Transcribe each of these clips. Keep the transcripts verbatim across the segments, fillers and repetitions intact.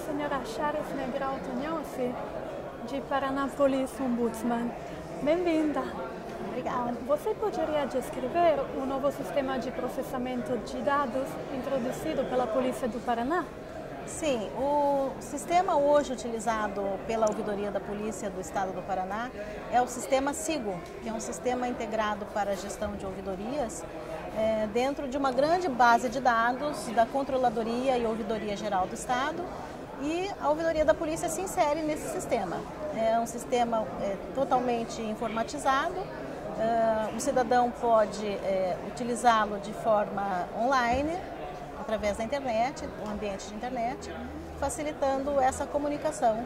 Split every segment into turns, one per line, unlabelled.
senhora Charis Negrão Tonhossi, de Paraná Police Ombudsman. Bem-vinda.
Obrigada.
Você poderia descrever o novo sistema de processamento de dados introduzido pela Polícia do Paraná?
Sim, o sistema hoje utilizado pela Ouvidoria da Polícia do Estado do Paraná é o sistema SIGO, que é um sistema integrado para a gestão de ouvidorias, é, dentro de uma grande base de dados da Controladoria e Ouvidoria Geral do Estado, e a Ouvidoria da Polícia se insere nesse sistema. É um sistema é, totalmente informatizado, é, o cidadão pode é, utilizá-lo de forma online, através da internet, o ambiente de internet, facilitando essa comunicação.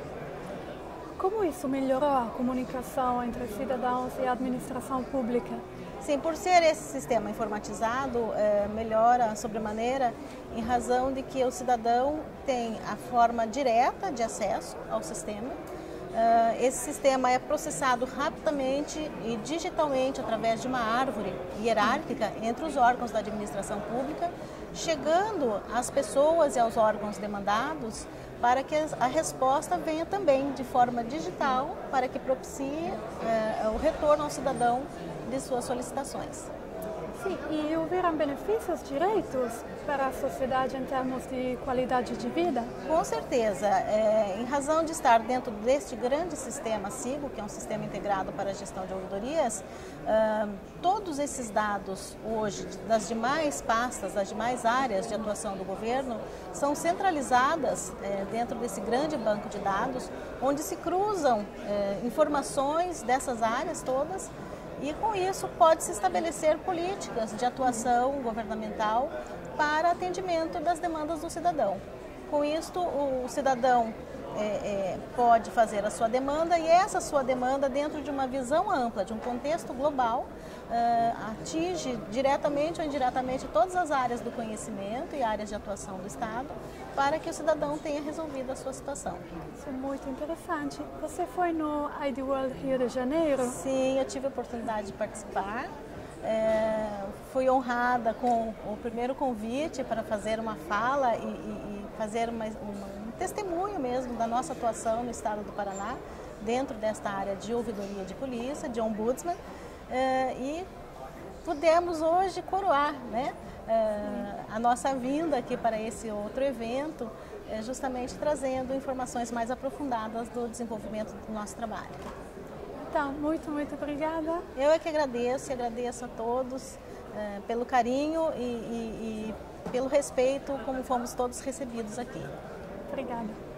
Como isso melhorou a comunicação entre cidadãos e a administração pública?
Sim, por ser esse sistema informatizado, é, melhora sobremaneira em razão de que o cidadão tem a forma direta de acesso ao sistema. Esse sistema é processado rapidamente e digitalmente através de uma árvore hierárquica entre os órgãos da administração pública, chegando às pessoas e aos órgãos demandados para que a resposta venha também de forma digital, para que propicie eh, o retorno ao cidadão de suas solicitações.
Sim, e houveram benefícios, direitos para a sociedade em termos de qualidade de vida?
Com certeza. É, em razão de estar dentro deste grande sistema SIGO, que é um sistema integrado para a gestão de ouvidorias, uh, todos esses dados hoje das demais pastas, das demais áreas de atuação do governo, são centralizadas é, dentro desse grande banco de dados, onde se cruzam é, informações dessas áreas todas. E com isso pode-se estabelecer políticas de atuação governamental para atendimento das demandas do cidadão. Com isto, o cidadão é, é, pode fazer a sua demanda, e essa sua demanda, dentro de uma visão ampla, de um contexto global, é, atinge diretamente ou indiretamente todas as áreas do conhecimento e áreas de atuação do Estado, para que o cidadão tenha resolvido a sua situação.
Isso é muito interessante. Você foi no I D World Rio de Janeiro?
Sim, eu tive a oportunidade de participar. É, fui honrada com o primeiro convite para fazer uma fala e, e, e fazer uma, uma, um testemunho mesmo da nossa atuação no Estado do Paraná, dentro desta área de ouvidoria de polícia, de ombudsman, é, e pudemos hoje coroar, né, é, a nossa vinda aqui para esse outro evento, é, justamente trazendo informações mais aprofundadas do desenvolvimento do nosso trabalho.
Então, muito, muito obrigada.
Eu é que agradeço e agradeço a todos é, pelo carinho e, e, e pelo respeito como fomos todos recebidos aqui.
Obrigada.